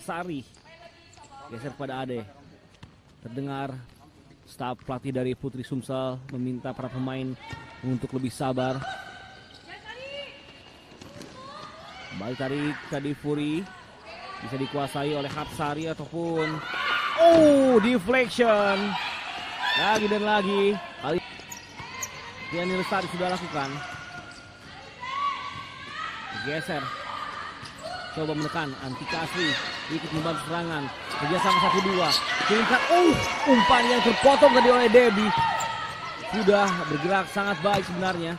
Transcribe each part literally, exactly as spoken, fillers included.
Lestari. Geser pada Ade. Terdengar staf pelatih dari Putri Sumsel meminta para pemain untuk lebih sabar. Balik tarik tadi Furi. Bisa dikuasai oleh Hapsari ataupun oh, deflection. Lagi dan lagi. Kali ini Lestari sudah lakukan. Geser. Coba menekan Antika Asri. Ikut membantu serangan. Kerjasama satu dua. Kirimkan. Oh, umpan yang terpotong tadi oleh Debbie. Sudah bergerak sangat baik sebenarnya.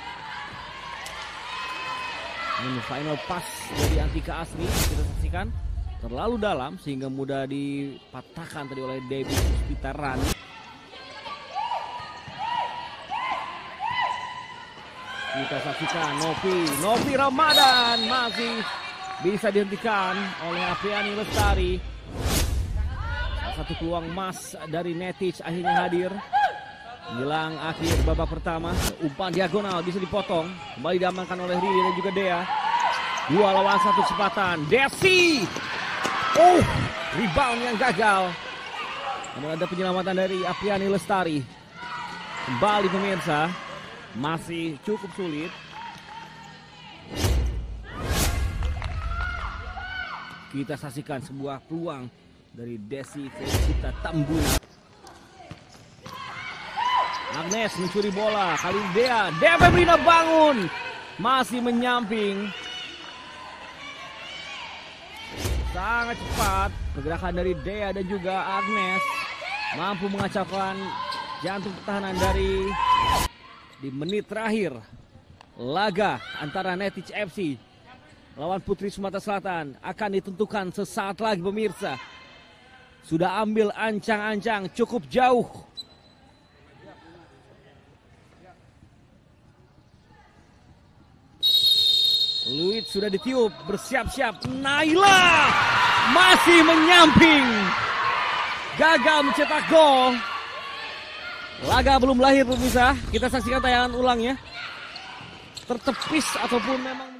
Ini final pass dari Antika Asri. Kita saksikan. Terlalu dalam sehingga mudah dipatahkan tadi oleh Debbie Puspita. Kita saksikan Novi. Novi Ramadan masih bisa dihentikan oleh Apriani Lestari. Salah satu peluang emas dari Netic akhirnya hadir. Menjelang akhir babak pertama. Umpan diagonal bisa dipotong. Kembali diamankan oleh Riri dan juga Dea. Dua lawan satu kesempatan. Desi. Oh, rebound yang gagal. Namun ada penyelamatan dari Apriani Lestari. Kembali pemirsa. Masih cukup sulit. Kita saksikan sebuah peluang dari Desi Felicita Tambuna. Agnes mencuri bola. Kali ini Dea. Dea Febrina bangun. Masih menyamping. Sangat cepat. Pergerakan dari Dea dan juga Agnes. Mampu mengacaukan jantung pertahanan dari di menit terakhir laga antara Netic F C lawan Putri Sumatera Selatan akan ditentukan sesaat lagi pemirsa. Sudah ambil ancang-ancang cukup jauh. Luit sudah ditiup, bersiap-siap. Naila masih menyamping. Gagal mencetak gol. Laga belum lahir pemirsa. Kita saksikan tayangan ulangnya. Tertepis ataupun memang